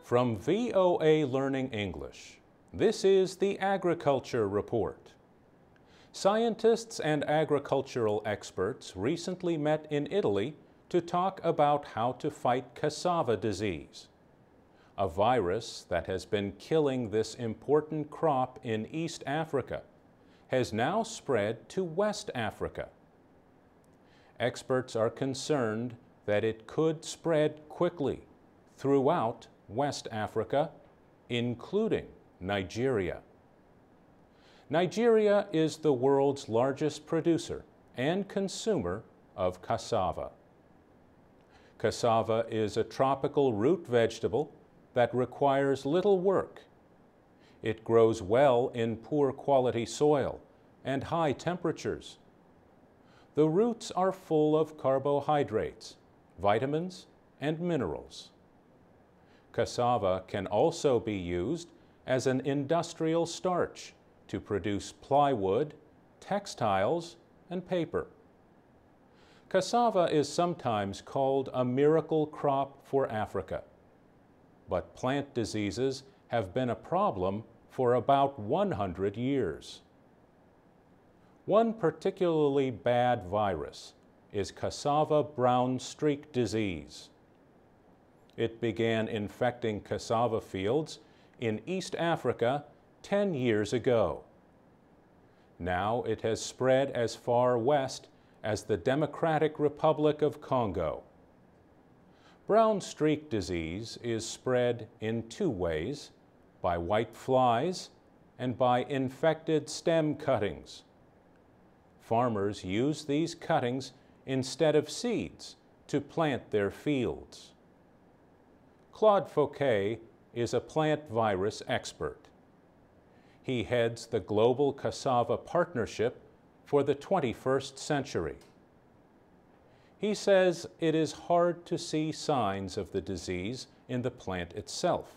From VOA Learning English, this is the Agriculture Report. Scientists and agricultural experts recently met in Italy to talk about how to fight cassava disease, a virus that has been killing this important crop in East Africa has now spread to West Africa. Experts are concerned that it could spread quickly throughout West Africa, including Nigeria. Nigeria is the world's largest producer and consumer of cassava. Cassava is a tropical root vegetable that requires little work. It grows well in poor quality soil and high temperatures. The roots are full of carbohydrates, vitamins, and minerals. Cassava can also be used as an industrial starch to produce plywood, textiles, and paper. Cassava is sometimes called a miracle crop for Africa, but plant diseases have been a problem for about 100 years. One particularly bad virus is cassava brown streak disease. It began infecting cassava fields in East Africa 10 years ago. Now it has spread as far west as the Democratic Republic of Congo. Brown streak disease is spread in two ways: by white flies and by infected stem cuttings. Farmers use these cuttings instead of seeds to plant their fields. Claude Fouquet is a plant virus expert. He heads the Global Cassava Partnership for the 21st century. He says it is hard to see signs of the disease in the plant itself.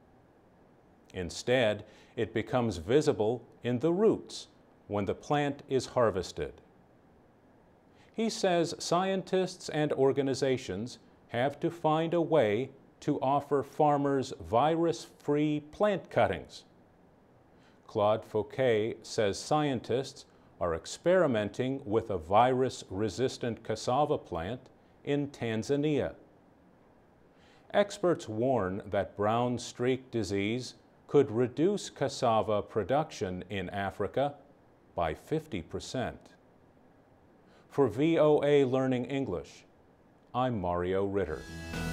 Instead, it becomes visible in the roots when the plant is harvested. He says scientists and organizations have to find a way to offer farmers virus-free plant cuttings. Claude Fouquet says scientists are experimenting with a virus-resistant cassava plant in Tanzania. Experts warn that brown streak disease could reduce cassava production in Africa by 50%. For VOA Learning English, I'm Mario Ritter.